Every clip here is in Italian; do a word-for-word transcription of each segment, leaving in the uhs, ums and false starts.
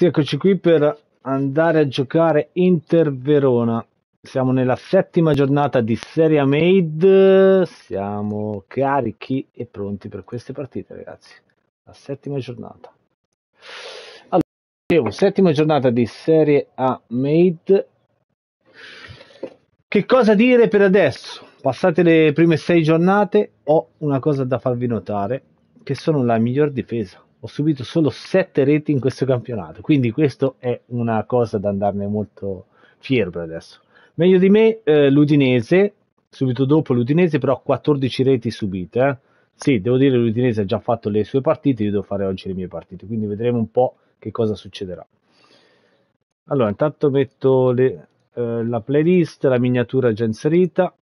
Eccoci qui per andare a giocare Inter Verona. Siamo nella settima giornata di Serie A Made. Siamo carichi e pronti per queste partite, ragazzi. La settima giornata. Allora, dicevo, settima giornata di Serie A Made. Che cosa dire per adesso? Passate le prime sei giornate, ho una cosa da farvi notare, che sono la miglior difesa. Ho subito solo sette reti in questo campionato, quindi questo è una cosa da andarne molto fiero per adesso. Meglio di me eh, l'Udinese, subito dopo l'Udinese, però quattordici reti subite. Eh. Sì, devo dire l'Udinese ha già fatto le sue partite, io devo fare oggi le mie partite, quindi vedremo un po' che cosa succederà. Allora, intanto metto le, eh, la playlist, la miniatura già inserita.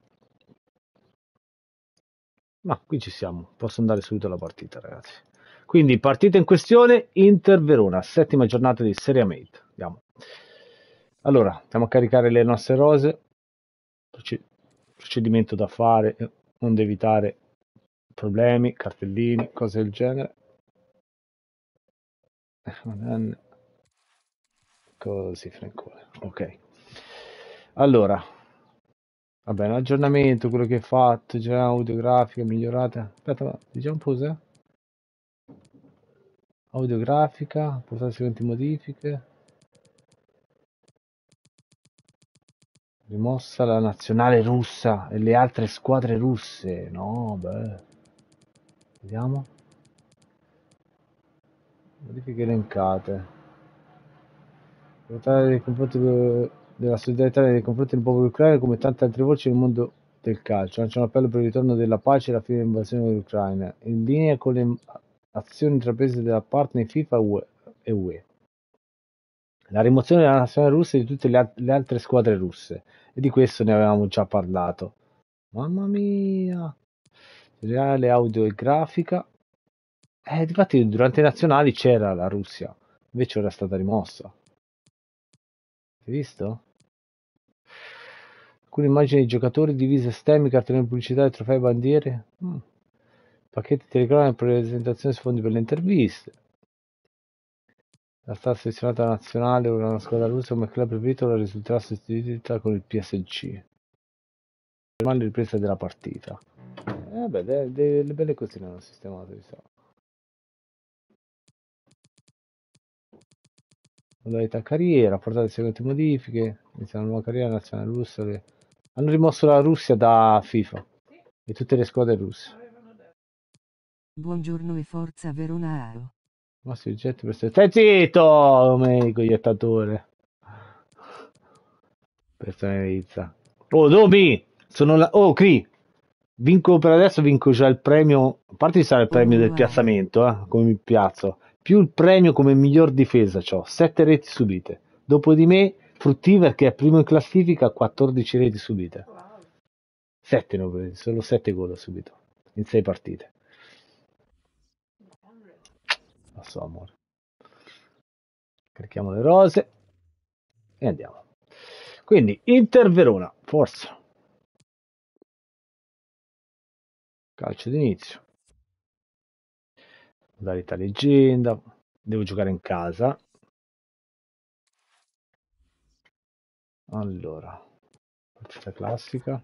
Ma qui ci siamo, posso andare subito alla partita, ragazzi. Quindi, partita in questione, Inter Verona, settima giornata di Serie A Made. Andiamo. Allora, andiamo a caricare le nostre rose. Procedimento da fare, onde evitare problemi, cartellini, cose del genere. Così, Francone. Ok. Allora, vabbè, un aggiornamento, quello che hai fatto, già audiografica migliorata. Aspetta, ma diciamo un po' cos'è? Audiografica, portare seguenti modifiche. Rimossa la nazionale russa e le altre squadre russe. No, beh. Vediamo. Modifiche elencate. Portare nei confronti della solidarietà nei confronti del popolo ucraino come tante altre voci nel mondo del calcio. Lancia un appello per il ritorno della pace e la fine dell'invasione dell'Ucraina, in linea con le azioni intraprese da partner FIFA e U E. La rimozione della nazionale russa e di tutte le, al- le altre squadre russe. E di questo ne avevamo già parlato. Mamma mia! Reale audio e grafica. Eh, difatti durante i nazionali c'era la Russia, invece ora è stata rimossa. Hai visto? Alcune immagini di giocatori, divise esterni, cartelloni pubblicitari, trofei, bandiere. Mm. Pacchetti telecronache, presentazione sfondi per le interviste. La stata selezionata nazionale ora una squadra russa come club preferito ora risulterà sostituita con il P S G. Normale ripresa della partita. Eh, vabbè, de- de- le belle cosine hanno sistemato, mi sa. Modalità carriera, portate le seguenti modifiche, inizia una nuova carriera nazionale russa. Le... Hanno rimosso la Russia da FIFA e tutte le squadre russe. Buongiorno e forza Verona Aro. Ma si oggetti per stai zitto, medico iettatore. Personalizza. Oh, Domi! Sono la... Oh, Cri! Vinco per adesso, vinco già il premio. A parte ci sarà il premio del piazzamento, eh, come mi piazzo. Più il premio come miglior difesa c'ho. sette reti subite. Dopo di me, Fruttiver che è primo in classifica, quattordici reti subite. sette, no, solo sette gol ho subito. In sei partite. Lo so, amore. Carichiamo le rose. E andiamo. Quindi, Inter Verona, forza. Calcio d'inizio. Modalità leggenda. Devo giocare in casa. Allora, partita classica.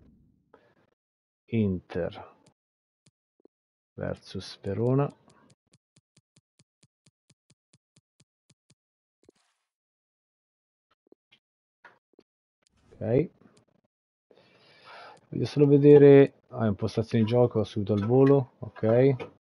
Inter versus Verona. Ok. Voglio solo vedere... Ah, impostazioni di gioco, subito al volo. Ok.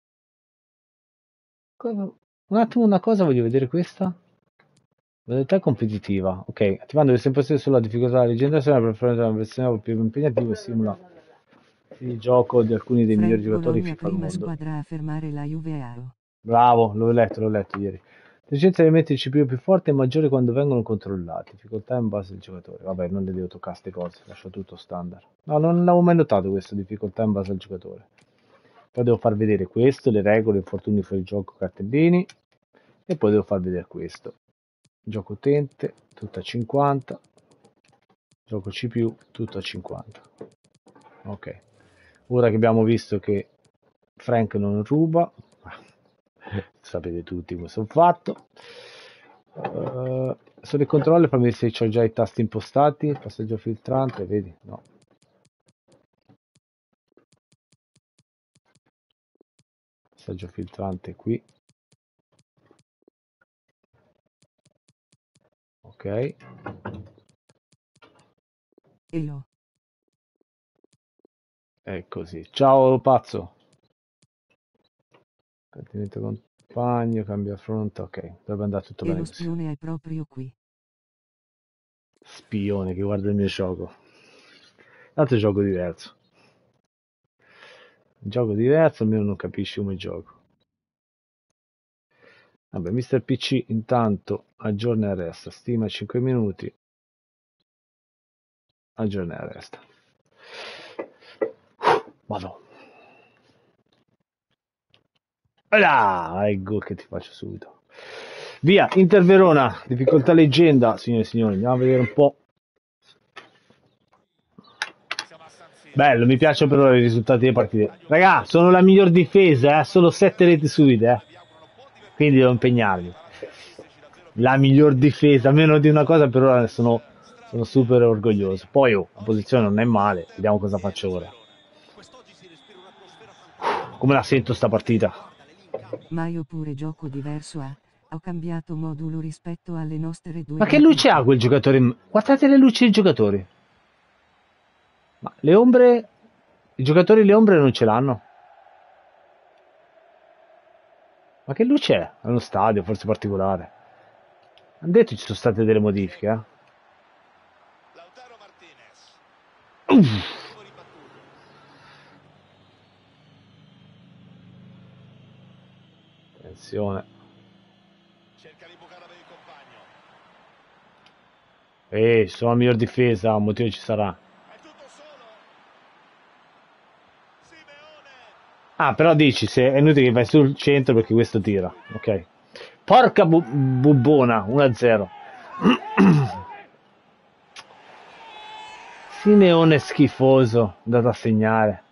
Cosa- Un attimo, una cosa, voglio vedere questa. Modalità competitiva. Ok, attivando le impostazioni sulla difficoltà della leggendazione per fare una versione più impegnativa e simula il gioco di alcuni dei migliori Frank giocatori Bologna FIFA al prima mondo. squadra a fermare la Juve Aro. Bravo, l'ho letto, l'ho letto ieri. L'efficienza elementi il C P U più forte è maggiore quando vengono controllati. Difficoltà in base al giocatore. Vabbè, non le devo toccare queste cose, lascio tutto standard. No, non l'avevo mai notato questo, difficoltà in base al giocatore. Poi devo far vedere questo, le regole, infortuni fuori gioco, cartellini. E poi devo far vedere questo. Gioco utente, tutto a cinquanta. Gioco C P U, tutto a cinquanta. Ok. Ora che abbiamo visto che Frank non ruba, sapete tutti come sono fatto, Uh, sulle controlli fammi vedere se ho già i tasti impostati. Passaggio filtrante, vedi? No. Passaggio filtrante qui. Ok. Elo. È così. Ciao pazzo. Continente compagno, cambia fronte. Ok, dovrebbe andare tutto E bene lo così. spione è proprio qui. Spione che guarda il mio gioco. Tanto è un gioco diverso. Un gioco diverso, almeno non capisci come gioco. Vabbè, mister P C intanto aggiorna e resta. Stima cinque minuti. Aggiorna e resta. Vado. Là, ecco che ti faccio subito. Via, Inter Verona, difficoltà leggenda, signore e signori. Andiamo a vedere un po'. Bello, mi piacciono però i risultati delle partite. Raga, sono la miglior difesa, eh? Solo sette reti subite, eh? Quindi devo impegnarmi. La miglior difesa, meno di una cosa per ora sono, sono super orgoglioso. Poi oh, la posizione non è male, vediamo cosa faccio ora. Come la sento sta partita? Ma io pure gioco diverso a. Ho cambiato modulo rispetto alle nostre due Ma che luce ha partite. quel giocatore? Guardate le luci dei giocatori. Ma le ombre... I giocatori le ombre non ce l'hanno. Ma che luce è? È uno stadio, forse particolare. Hanno detto ci sono state delle modifiche, eh? Uff. Attenzione. Ehi, sono la miglior difesa, un motivo ci sarà. Ah, però dici, se è inutile che vai sul centro perché questo tira. Ok. Porca bu bubbona, uno a zero. Simeone schifoso, dato a segnare.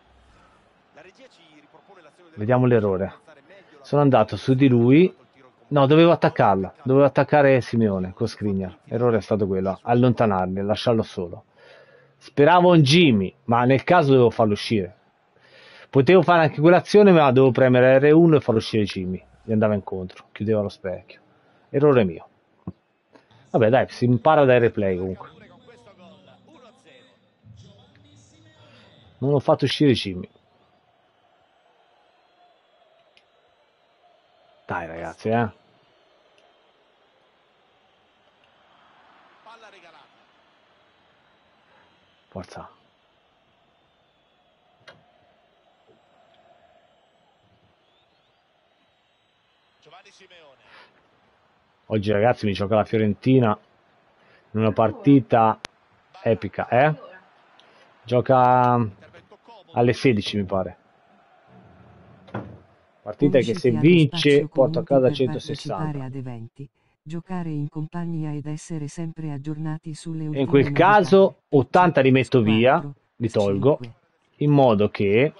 Vediamo l'errore. Sono andato su di lui. No, dovevo attaccarla. Dovevo attaccare Simeone con Skriniar. L'errore è stato quello, allontanarli, lasciarlo solo. Speravo un Jimmy, ma nel caso dovevo farlo uscire. Potevo fare anche quell'azione, ma dovevo premere R uno e far uscire Jimmy. Gli andava incontro, chiudeva lo specchio. Errore mio. Vabbè, dai, si impara dai replay comunque. Non ho fatto uscire Jimmy. Dai ragazzi, eh. Forza. Oggi ragazzi mi gioca la Fiorentina in una partita epica, eh? Gioca alle sedici mi pare. Partita che se Unisciti allo vince spazio porto a community casa per partecipare centosessanta. ad eventi, giocare in compagnia ed essere sempre aggiornati sulle E in ultime quel novità. caso P C, ottanta li metto via, quattro, li tolgo, cinque. in modo che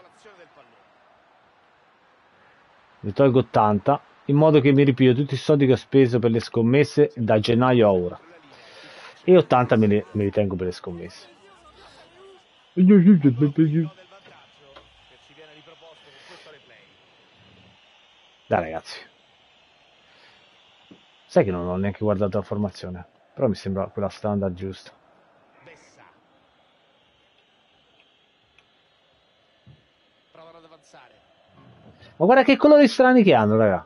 ne tolgo ottanta, in modo che mi ripiglio tutti i soldi che ho speso per le scommesse da gennaio a ora. E ottanta me li, me li tengo per le scommesse. Dai ragazzi. Sai che non ho neanche guardato la formazione, però mi sembra quella standard giusta. Ma guarda che colori strani che hanno, raga.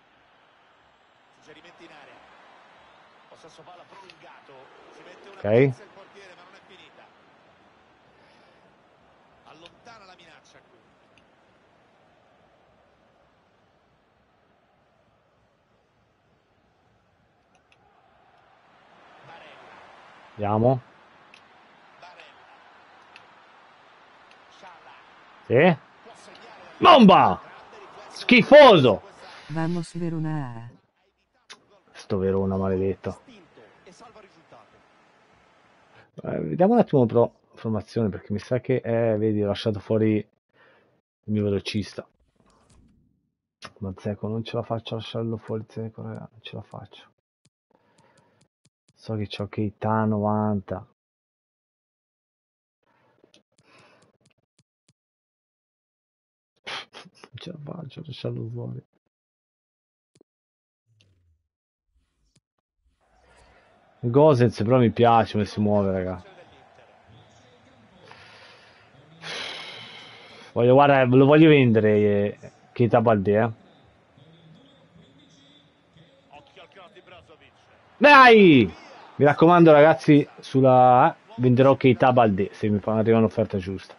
Ok. Vediamo. Sì. Bomba! Schifoso! Vamos Verona A. Sto Verona maledetto. Eh, vediamo un attimo però formazione perché mi sa che, eh, vedi, ho lasciato fuori il mio velocista. Ma Zeco non ce la faccio a lasciarlo fuori, Zeco, raga, non ce la faccio. So che c'ho Keita novanta. Non ce la faccio, lasciarlo fuori. Gosens però mi piace come si muove, raga. Voglio, guarda, lo voglio vendere, eh, Keita Balde, eh. Dai! Mi raccomando, ragazzi, sulla venderò Keita Balde se mi fa arriva un'offerta giusta.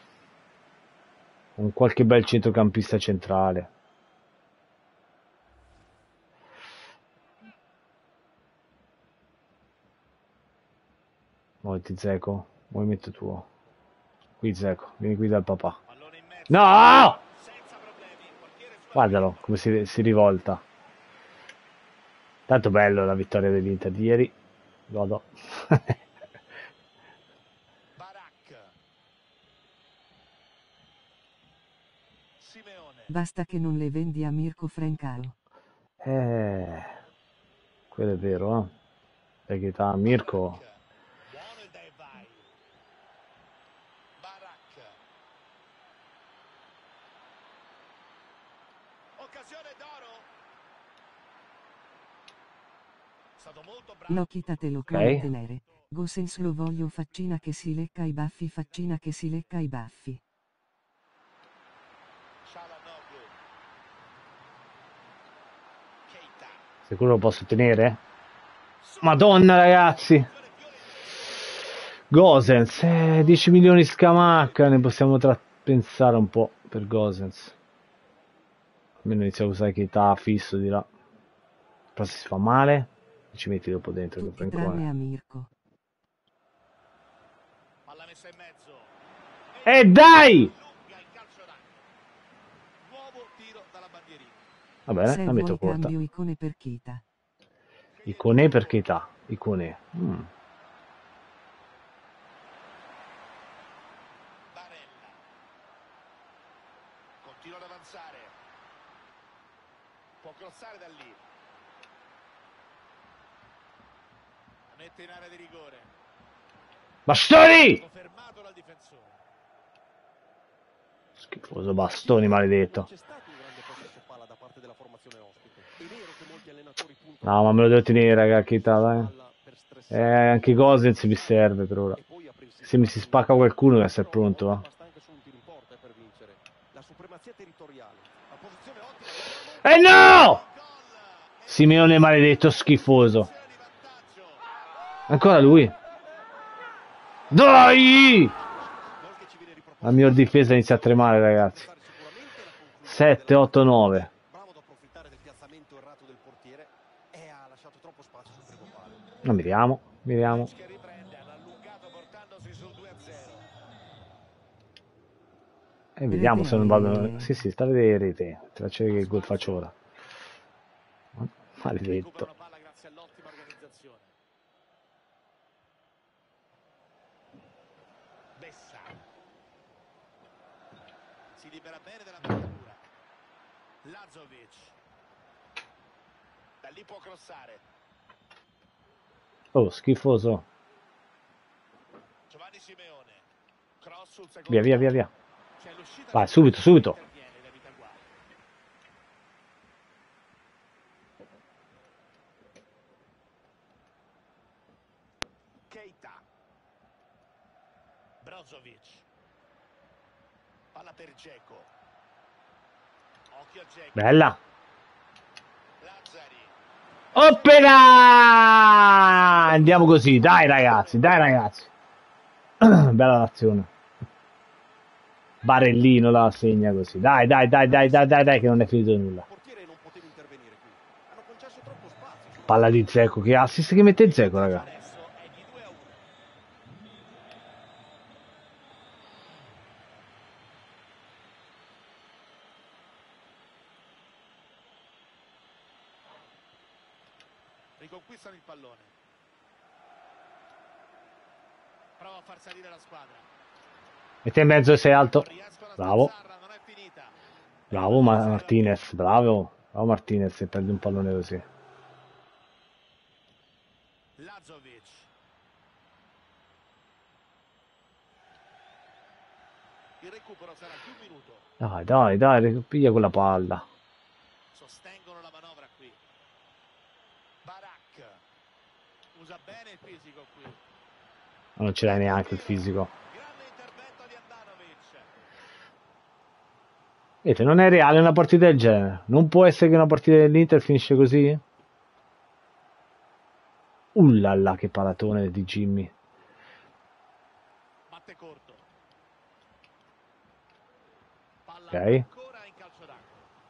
Con qualche bel centrocampista centrale. Molti Zeco, movimento tuo. Qui Zeco, vieni qui dal papà. No! Guardalo come si, si rivolta. Tanto bello la vittoria dell'Inter di ieri. Godo. Basta che non le vendi a Mirko Francao. Eh, quello è vero, eh. Perché ta Mirko. Lokita te lo Ok. tenere. Gosens lo voglio faccina che si lecca i baffi, faccina che si lecca i baffi. Sicuro lo posso tenere? Madonna, ragazzi. Gosens, eh, dieci milioni scamacca, ne possiamo tra- pensare un po' per Gosens. Almeno inizio a usare Keita fisso di là. Però se si fa male, ci metti dopo dentro il Tutti tranne Francone. a Mirko. E dai! Va bene, Se la metto vuoi corta. cambio icone per Keita. Icone per Keita. Icone. Mm. Continua ad avanzare. Può crossare da lì. Mette in area di rigore. Bastoni! Fermato dal difensore. Schifoso bastoni, maledetto. C'è stato un grande possesso palla da parte della formazione ospite. È vero che molti allenatori puntano No, ma me lo devo tenere, raga, Keita, dai. Eh, anche Gosens mi serve per ora. Se mi si spacca qualcuno deve essere pronto, eh. La supremazia territoriale. La posizione ottima. Eh no! Simeone maledetto schifoso. Ancora lui. Dai! La mia difesa inizia a tremare, ragazzi. sette, otto, nove. Bravo ad approfittare del piazzamento errato del portiere e ha lasciato troppo spazio sul primo palo. No, miriamo, miriamo. Che riprende, ha allungato portandosi sul due a zero. E vediamo se non vado. Sì, sì, sta a vedere rete. Ti faccio vedere che gol faccio ora. Maledetto. Recupera una palla grazie all'ottima organizzazione. Bessa. Si libera bene della marcatura. Lazovic. Da lì può crossare. Oh, schifoso. Giovanni Simeone. Cross sul secondo. Via, via, via, via. C'è l'uscita. Vai, subito, subito. Keita. Brozovic. Palla per Dzeko. Occhio a Dzeko. Bella. Lazzari. Oppera! Andiamo così, dai ragazzi, dai ragazzi. Bella l'azione. Barellino la segna così. Dai, dai, dai, dai, dai, dai, dai, che non è finito nulla. Palla di Dzeko, che assist che mette Dzeko, raga. Riconquistano il pallone. Prova a far salire la squadra. Mette in mezzo e sei alto. Bravo. Bravo Martinez, bravo. Bravo Martinez se prende un pallone così. Lazovic. Il recupero sarà più un minuto. Dai, dai, dai, piglia quella palla. Sostengono la manovra qui. Barak usa bene il fisico qui. Ma non ce l'hai neanche il fisico. Grande intervento di Andanovic. Vedete, non è reale una partita del genere. Non può essere che una partita dell'Inter finisce così. Ullala, che paratone di Jimmy. Batte corto. Palla Ok. ancora in calcio d'angolo.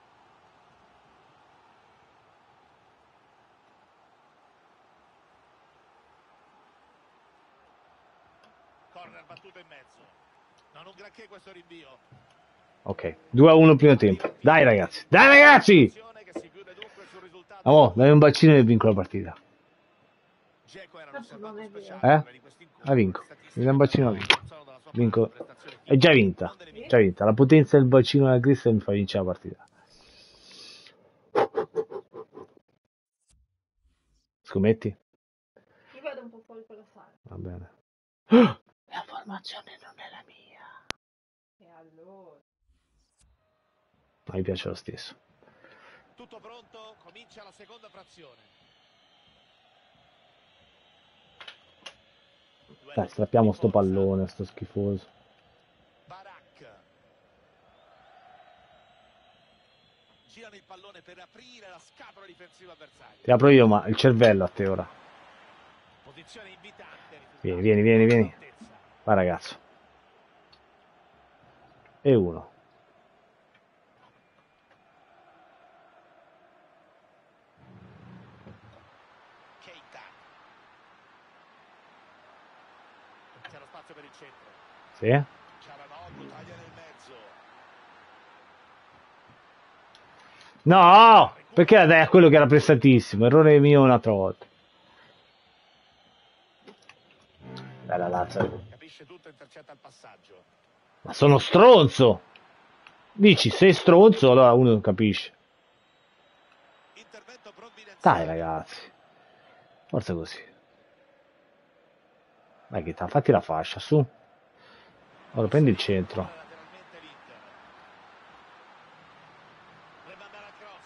Corner battuto in mezzo. Non un granché questo rinvio. Ok, due a uno primo tempo. Dai ragazzi, dai ragazzi! Azione che si chiude dunque sul risultato. Oh, dai un bacino e vinco la partita. Dzeko era un Tanto non osservatore è vero. speciale Eh? di questi incontri. La vinco. Mi dai un bacino, la vinco. Sono dalla sua Vinco. parte, prestazioni È già fisiche, vinta. non delle Già vinta. La potenza del bacino della Cristo mi fa vincere la partita. Scommetti? Io vado un po' fuori con la sala. Va bene. La formazione non è la mia. E allora? Ma mi piace lo stesso. Tutto pronto, comincia la seconda frazione. Dai, strappiamo sto pallone, sto schifoso. Barak. Girano il pallone per aprire la scatola difensiva avversaria. Ti apro io, ma il cervello a te ora. Posizione invitante. Vieni, vieni, vieni, vieni. Vai ragazzo. E uno. Keita. C'è lo spazio per il centro. Sì? Cialanoglu taglia nel mezzo. No! Perché la dai a quello che era prestatissimo? Errore mio un'altra volta. Bella Lazio. Capisce tutto, intercetta il passaggio. Ma sono stronzo! Dici, sei stronzo, allora uno non capisce. Intervento provvidenziale. Dai ragazzi. Forza così. Vai che fatti la fascia, su. Ora prendi il centro. Lateralmente l'Inter. Deve andare al cross.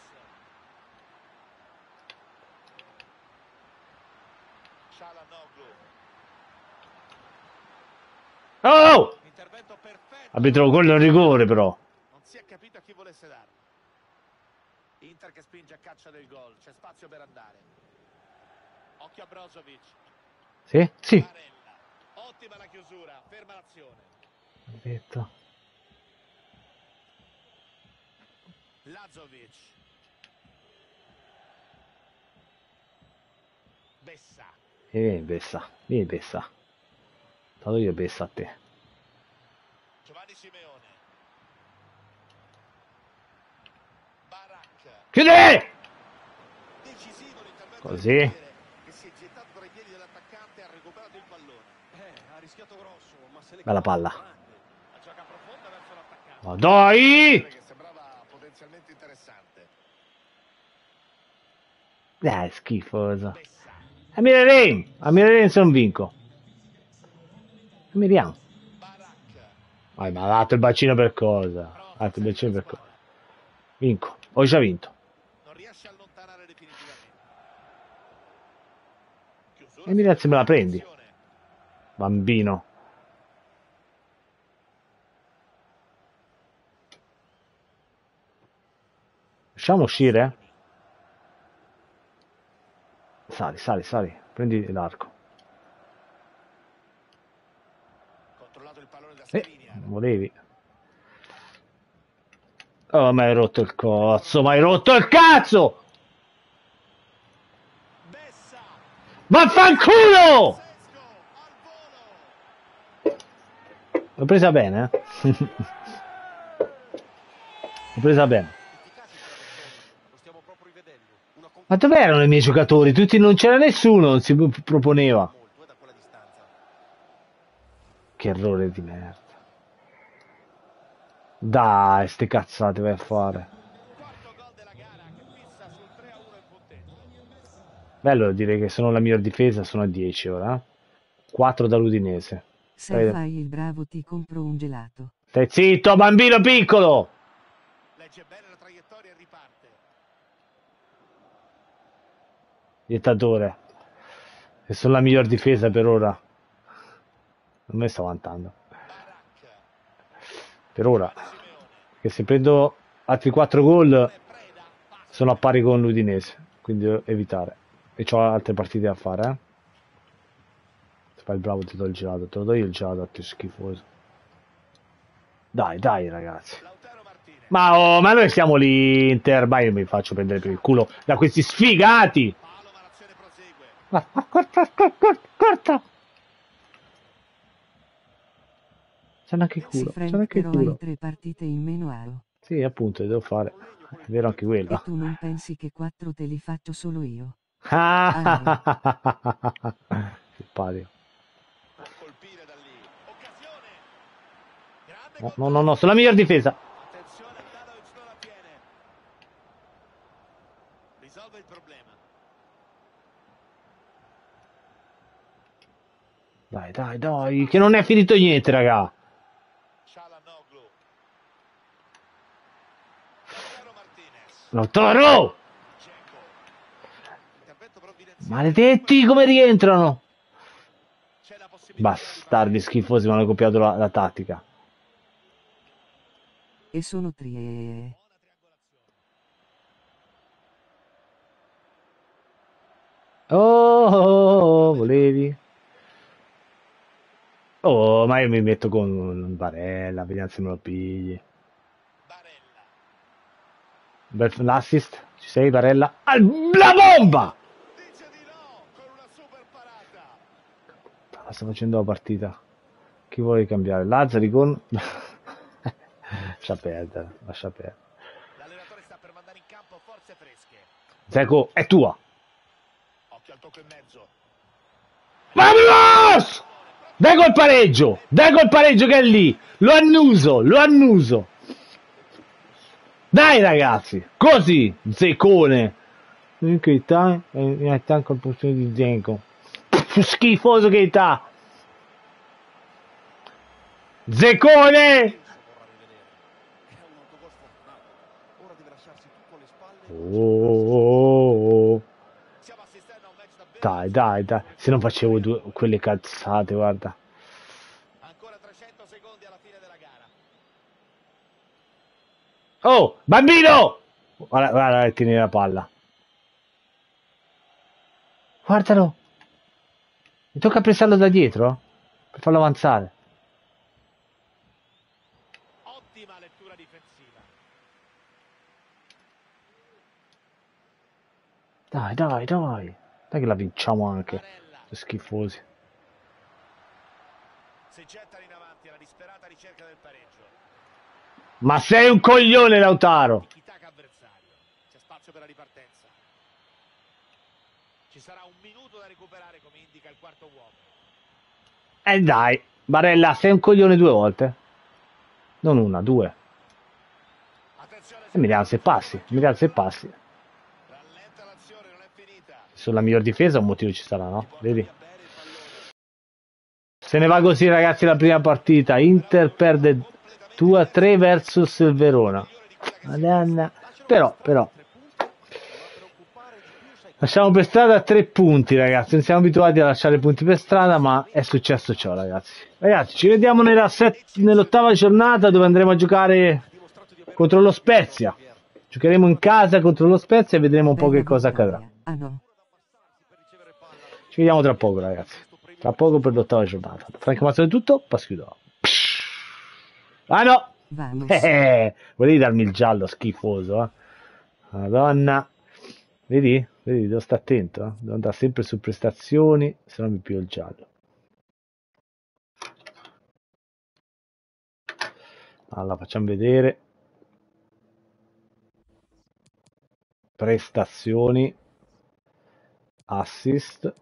Cialanoglu. Oh! Intervento perfetto. Arbitro quello è un rigore però. Non si è capito a chi volesse darlo. Inter che spinge a caccia del gol. C'è spazio per andare. Occhio a Brozovic. Sì? Sì. Barella. Ottima la chiusura. Ferma l'azione. Detto. Lazovic. Bessa. Vieni Bessa, vieni Bessa. Vado io Bessa a te. Giovanni Simeone. Barak. Chiudi! Decisivo l'intervento Così. del portiere, che si è gettato tra i piedi dell'attaccante e ha recuperato il pallone. Eh, ha rischiato grosso, ma se ne Bella cava palla. grande. La gioca profonda verso l'attaccante. Ma dai! Che sembrava potenzialmente interessante. Dai, schifoso. Bessa. A Mirren! A Mirren se non vinco. Miriamo. Barak. Vai, ma ha dato il bacino per cosa? Ha dato il bacino per cosa? Vinco. Ho già vinto. Non riesce a allontanare definitivamente. Chiusura E Mirren se me la prendi. sulla posizione. Bambino. Lasciamo uscire? Sali, sali, sali. Prendi l'arco. Controllato il pallone da Eh, Skriniar. non volevi. Oh, ma hai rotto il cazzo, ma hai rotto il cazzo! Bessa. Vaffanculo! Pazzesco. Al volo. L'ho presa bene, eh? L'ho presa bene. Efficaci traversoni, lo stiamo proprio rivedendo. Una Ma dove erano i miei giocatori? Tutti non c'era nessuno, non si proponeva. molto eh, da quella distanza. Che errore di merda. Dai, ste cazzate vai a fare. Quarto gol della gara che fissa sul tre a uno il punteggio. Bello dire che sono la miglior difesa, sono a dieci ora. quattro dall'Udinese. Se Stai, fai il bravo ti compro un gelato. stai zitto, bambino piccolo! Legge bene la traiettoria e riparte. Dittatore. Che sono la miglior difesa per ora. A me sta vantando. Barak. Per ora. Giovanni Simeone. Che se prendo altri quattro gol Preda. Passa. sono a pari con l'Udinese. Quindi devo evitare. E ho altre partite da fare, eh. Se fai il bravo ti do il gelato. Te lo do io il gelato a te schifoso. Dai, dai ragazzi. Lautaro Martinez. Ma, oh, ma noi siamo l'Inter. Ma io mi faccio prendere per il culo da questi sfigati. Palo, ma l'azione prosegue. Ma, ma corta, corta, corta, corta. C'è anche il Sì, culo. C'è Frank, anche il però hai culo. tre partite in meno a O. Sì, appunto, devo fare. È vero anche E quello. tu non pensi che quattro te li faccio solo io? Ah, simpatico. Può colpire da lì. Occasione. Grande No, no, colpo. no, no, sono la miglior difesa. Attenzione, Handanovic non la tiene. Risolve il problema. Dai, dai, dai, che non è finito niente, raga. Çalhanoğlu. Lautaro Martinez. Lautaro! Dzeko. Intervento provvidenziale. Maledetti, come rientrano? C'è la possibilità Bastardi schifosi, mi hanno copiato la, la tattica. E sono tre. buona triangolazione. Oh, oh, oh, volevi? Oh, ma io mi metto con Barella, vediamo se me lo pigli. Barella. Bel- L'assist? Ci sei, Barella? Al- la bomba! Dice di no con una super parata. Ah, sto facendo la partita. Chi vuole cambiare? Lazzari con... lascia perdere, lascia perdere. L'allenatore sta per mandare in campo forze fresche. Zeco, è tua. Occhio al tocco in mezzo. Vamos! Dai col pareggio! Dai col pareggio che è lì! Lo annuso, lo annuso! Dai ragazzi! Così! Zeccone! In Keita, in attacco al posto di Zenko. Schifoso Keita! Zeccone! Vorrà rivedere. È un autogol sfortunato. Ora deve lasciarsi tutto alle spalle. Oh, oh, oh. Stiamo assistendo a un match davvero. Dai, dai, dai. Se non facevo due, quelle cazzate, guarda. Ancora trecento secondi alla fine della gara. Oh, bambino! Guarda, guarda, tieni la palla. Guardalo. Mi tocca pressarlo da dietro per farlo avanzare. Ottima lettura difensiva. Dai, dai, dai. Dai che la vinciamo anche. Barella. Che schifosi. Si gettano in avanti alla disperata ricerca del pareggio. Ma sei un coglione, Lautaro. Tiki-taka avversario. C'è spazio per la ripartenza. Ci sarà un minuto da recuperare come indica il quarto uomo. E dai, Barella, sei un coglione due volte. Non una, due. Attenzione, E mi dà se passi, mi dà se passi. rallenta l'azione, non è finita. Sulla miglior difesa un motivo ci sarà, no? Porta Vedi? via bene il pallone. Se ne va così ragazzi la prima partita. Inter perde due a tre versus il Verona. Madonna. Però, però. Lasciamo per strada tre punti ragazzi. Non siamo abituati a lasciare punti per strada, ma è successo ciò ragazzi. Ragazzi, ci vediamo nella set- nell'ottava giornata dove andremo a giocare contro lo Spezia. Giocheremo in casa contro lo Spezia e vedremo un po' che Bella cosa vittoria. accadrà. Ah no. Ci vediamo tra poco ragazzi. Tra poco per l'ottava giornata. Franco Mazzo è tutto, passo chiudo. Ah no! Vamos. Eh, volevi darmi il giallo schifoso, eh? Madonna. Vedi? Vedi, devo stare attento, eh? Devo andare sempre su prestazioni, se no mi piglio il giallo. Allora, facciamo vedere. Prestazioni. Assist.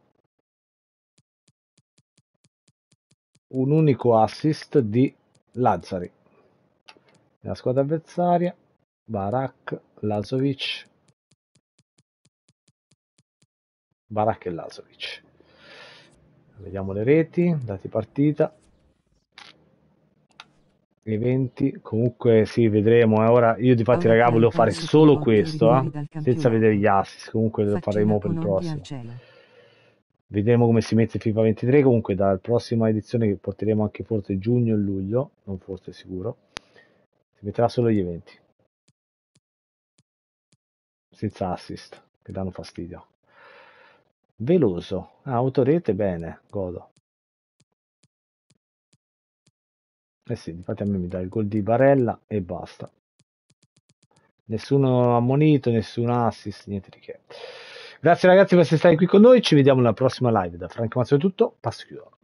Un unico assist di Lazzari. Nella squadra avversaria. Barak, Lazovic. Barak e Lazovic. Vediamo le reti, dati partita, eventi, comunque sì, vedremo. Ora io di fatti raga volevo fare solo questo, eh, senza vedere gli assist, comunque lo faremo per il prossimo. Vedremo come si mette FIFA ventitré, comunque dalla prossima edizione che porteremo anche forse giugno e luglio, non forse sicuro, si metterà solo gli eventi, senza assist, che danno fastidio. Veloso, ah, autorete, bene, godo. Eh sì, infatti a me mi dà il gol di Barella e basta. Nessuno ammonito, nessun assist, niente di che. Grazie ragazzi per essere stati qui con noi, ci vediamo nella prossima live. Da Franco Mazzo è tutto, passo chiudo.